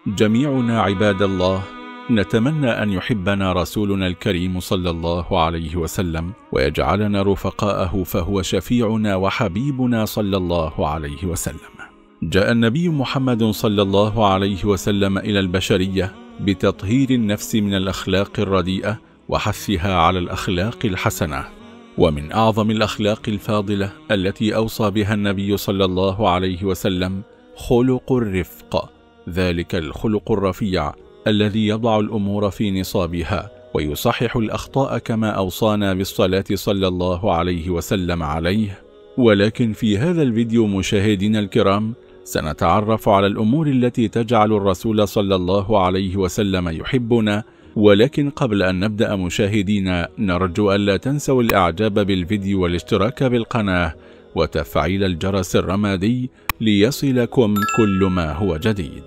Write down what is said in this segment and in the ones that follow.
جميعنا عباد الله نتمنى أن يحبنا رسولنا الكريم صلى الله عليه وسلم ويجعلنا رفقاءه، فهو شفيعنا وحبيبنا صلى الله عليه وسلم. جاء النبي محمد صلى الله عليه وسلم إلى البشرية بتطهير النفس من الأخلاق الرديئة وحثها على الأخلاق الحسنة. ومن أعظم الأخلاق الفاضلة التي أوصى بها النبي صلى الله عليه وسلم خلق الرفق، ذلك الخلق الرفيع الذي يضع الأمور في نصابها ويصحح الأخطاء كما أوصانا بالصلاة صلى الله عليه وسلم عليه. ولكن في هذا الفيديو مشاهدينا الكرام سنتعرف على الأمور التي تجعل الرسول صلى الله عليه وسلم يحبنا. ولكن قبل أن نبدأ مشاهدينا نرجو ألا تنسوا الإعجاب بالفيديو والاشتراك بالقناة وتفعيل الجرس الرمادي ليصلكم كل ما هو جديد.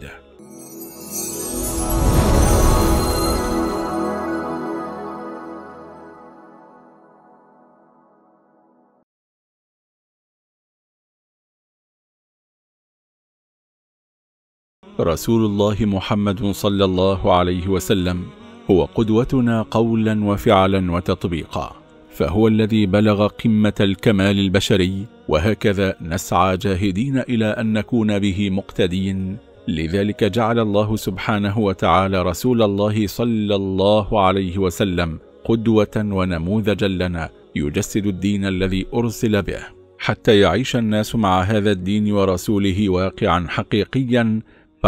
رسول الله محمد صلى الله عليه وسلم هو قدوتنا قولا وفعلا وتطبيقا، فهو الذي بلغ قمة الكمال البشري، وهكذا نسعى جاهدين إلى أن نكون به مقتدين. لذلك جعل الله سبحانه وتعالى رسول الله صلى الله عليه وسلم قدوة ونموذجا لنا يجسد الدين الذي أرسل به، حتى يعيش الناس مع هذا الدين ورسوله واقعا حقيقيا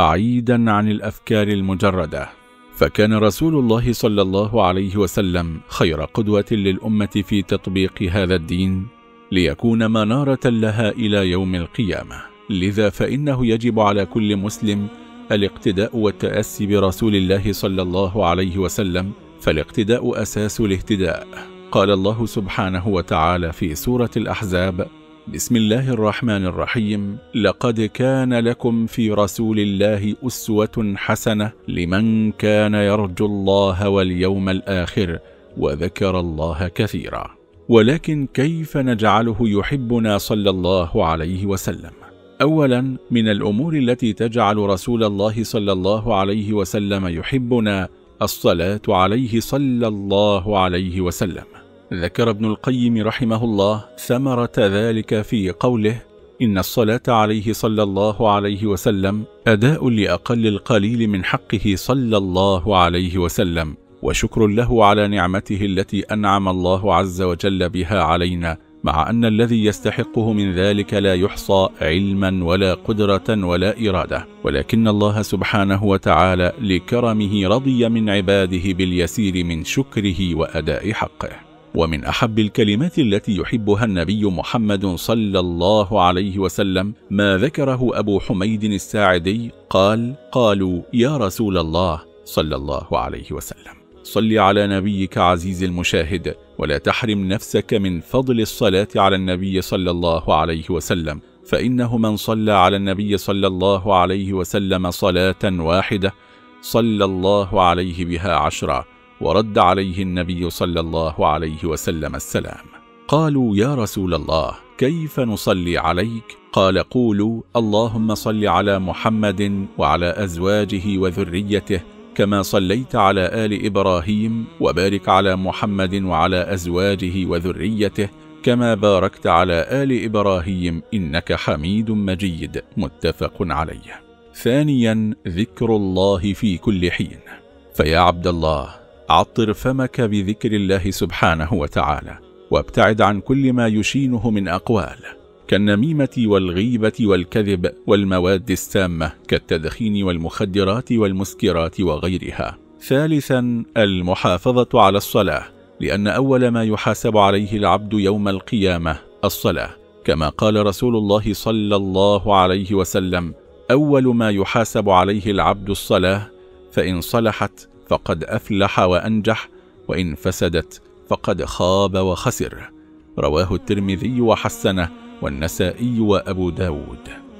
بعيدا عن الأفكار المجردة. فكان رسول الله صلى الله عليه وسلم خير قدوة للأمة في تطبيق هذا الدين ليكون منارة لها إلى يوم القيامة. لذا فإنه يجب على كل مسلم الاقتداء والتأسي برسول الله صلى الله عليه وسلم، فالاقتداء أساس الاهتداء. قال الله سبحانه وتعالى في سورة الأحزاب: بسم الله الرحمن الرحيم: لقد كان لكم في رسول الله أسوة حسنة لمن كان يرجو الله واليوم الآخر وذكر الله كثيرا. ولكن كيف نجعله يحبنا صلى الله عليه وسلم؟ أولا، من الأمور التي تجعل رسول الله صلى الله عليه وسلم يحبنا الصلاة عليه صلى الله عليه وسلم. ذكر ابن القيم رحمه الله ثمرة ذلك في قوله: إن الصلاة عليه صلى الله عليه وسلم أداء لأقل القليل من حقه صلى الله عليه وسلم، وشكر له على نعمته التي أنعم الله عز وجل بها علينا، مع أن الذي يستحقه من ذلك لا يحصى علما ولا قدرة ولا إرادة، ولكن الله سبحانه وتعالى لكرمه رضي من عباده باليسير من شكره وأداء حقه. ومن أحب الكلمات التي يحبها النبي محمد صلى الله عليه وسلم ما ذكره أبو حميد الساعدي قال: قالوا يا رسول الله صلى الله عليه وسلم صل على نبيك عزيز المشاهد، ولا تحرم نفسك من فضل الصلاة على النبي صلى الله عليه وسلم، فإنه من صلى على النبي صلى الله عليه وسلم صلاة واحدة صلى الله عليه بها 10، ورد عليه النبي صلى الله عليه وسلم السلام. قالوا يا رسول الله كيف نصلي عليك؟ قال: قولوا اللهم صل على محمد وعلى أزواجه وذريته كما صليت على آل إبراهيم، وبارك على محمد وعلى أزواجه وذريته كما باركت على آل إبراهيم إنك حميد مجيد. متفق عليه. ثانيا، ذكر الله في كل حين. فيا عبد الله عطر فمك بذكر الله سبحانه وتعالى، وابتعد عن كل ما يشينه من أقوال كالنميمة والغيبة والكذب والمواد السامة كالتدخين والمخدرات والمسكرات وغيرها. ثالثا، المحافظة على الصلاة، لأن أول ما يحاسب عليه العبد يوم القيامة الصلاة، كما قال رسول الله صلى الله عليه وسلم: أول ما يحاسب عليه العبد الصلاة، فإن صلحت فقد أفلح وأنجح، وإن فسدت فقد خاب وخسر. رواه الترمذي وحسنه والنسائي وأبو داود.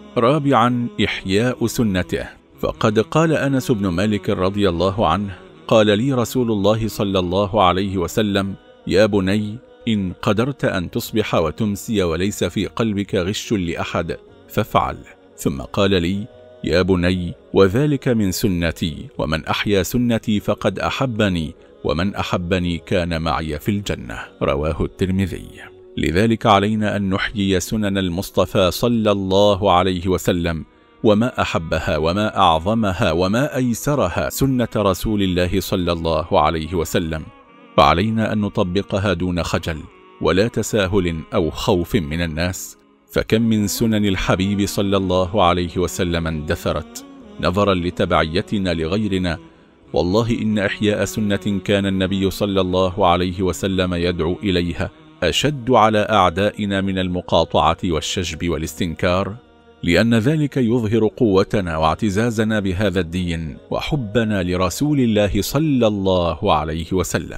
رابعا، إحياء سنته، فقد قال أنس بن مالك رضي الله عنه: قال لي رسول الله صلى الله عليه وسلم: يا بني، إن قدرت أن تصبح وتمسي وليس في قلبك غش لأحد فافعل. ثم قال لي: يا بني وذلك من سنتي، ومن أحيا سنتي فقد أحبني، ومن أحبني كان معي في الجنة. رواه الترمذي. لذلك علينا أن نحيي سنن المصطفى صلى الله عليه وسلم، وما أحبها وما أعظمها وما أيسرها سنة رسول الله صلى الله عليه وسلم، فعلينا أن نطبقها دون خجل ولا تساهل أو خوف من الناس، فكم من سنن الحبيب صلى الله عليه وسلم اندثرت نظرا لتبعيتنا لغيرنا. والله إن إحياء سنة كان النبي صلى الله عليه وسلم يدعو إليها أشد على أعدائنا من المقاطعة والشجب والاستنكار، لأن ذلك يظهر قوتنا واعتزازنا بهذا الدين وحبنا لرسول الله صلى الله عليه وسلم.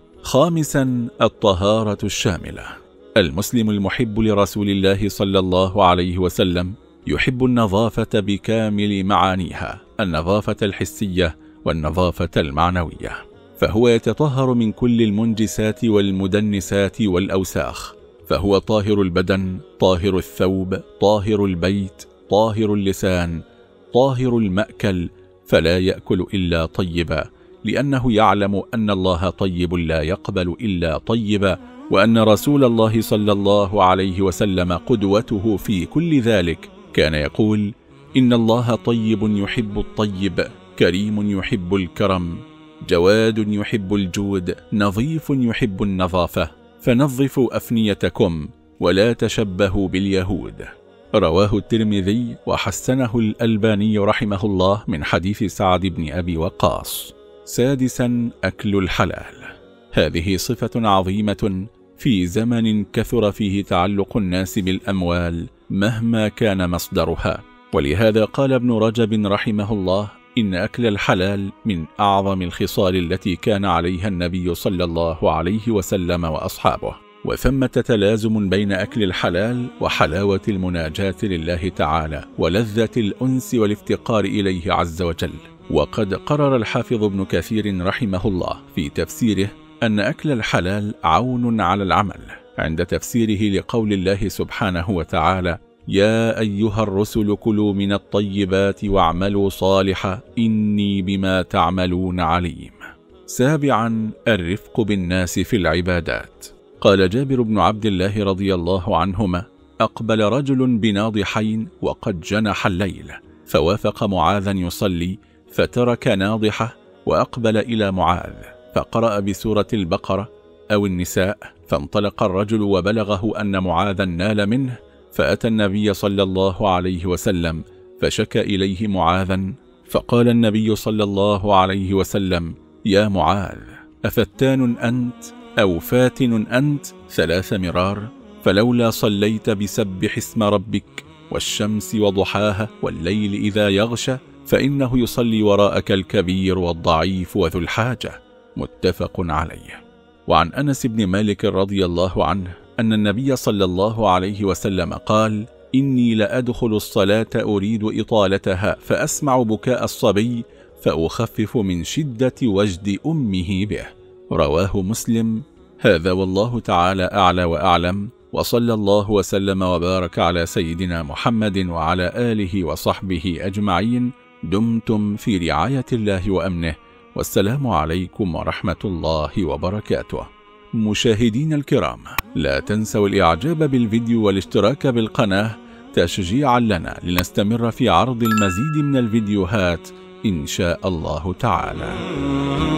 خامسا، الطهارة الشاملة. المسلم المحب لرسول الله صلى الله عليه وسلم يحب النظافة بكامل معانيها، النظافة الحسية والنظافة المعنوية، فهو يتطهر من كل المنجسات والمدنسات والأوساخ، فهو طاهر البدن، طاهر الثوب، طاهر البيت، طاهر اللسان، طاهر المأكل، فلا يأكل إلا طيبا، لأنه يعلم أن الله طيب لا يقبل إلا طيبا، وأن رسول الله صلى الله عليه وسلم قدوته في كل ذلك. كان يقول: إن الله طيب يحب الطيب، كريم يحب الكرم، جواد يحب الجود، نظيف يحب النظافة، فنظفوا أفنيتكم ولا تشبهوا باليهود. رواه الترمذي وحسنه الألباني رحمه الله من حديث سعد بن أبي وقاص. سادسا، أكل الحلال. هذه صفة عظيمة في زمن كثر فيه تعلق الناس بالأموال مهما كان مصدرها، ولهذا قال ابن رجب رحمه الله: إن أكل الحلال من أعظم الخصال التي كان عليها النبي صلى الله عليه وسلم وأصحابه، وثمة تلازم بين أكل الحلال وحلاوة المناجاة لله تعالى ولذة الأنس والافتقار إليه عز وجل. وقد قرر الحافظ ابن كثير رحمه الله في تفسيره أن أكل الحلال عون على العمل، عند تفسيره لقول الله سبحانه وتعالى: يا أيها الرسل كلوا من الطيبات واعملوا صالحا إني بما تعملون عليم. سابعا، الرفق بالناس في العبادات. قال جابر بن عبد الله رضي الله عنهما: أقبل رجل بناضحين وقد جنح الليل، فوافق معاذا يصلي فترك ناضحه وأقبل إلى معاذ فقرأ بسورة البقرة أو النساء، فانطلق الرجل وبلغه أن معاذا نال منه، فأتى النبي صلى الله عليه وسلم فشكى إليه معاذا، فقال النبي صلى الله عليه وسلم: يا معاذ، أفتان أنت أو فاتن أنت 3 مرار؟ فلولا صليت بسبح اسم ربك والشمس وضحاها والليل إذا يغشى فإنه يصلي وراءك الكبير والضعيف وذو الحاجة. متفق عليه. وعن أنس بن مالك رضي الله عنه أن النبي صلى الله عليه وسلم قال: إني لأدخل الصلاة أريد إطالتها فأسمع بكاء الصبي فأخفف من شدة وجد أمه به. رواه مسلم. هذا والله تعالى أعلى وأعلم، وصلى الله وسلم وبارك على سيدنا محمد وعلى آله وصحبه أجمعين. دمتم في رعاية الله وأمنه، والسلام عليكم ورحمة الله وبركاته. مشاهدين الكرام، لا تنسوا الإعجاب بالفيديو والاشتراك بالقناة تشجيعا لنا لنستمر في عرض المزيد من الفيديوهات إن شاء الله تعالى.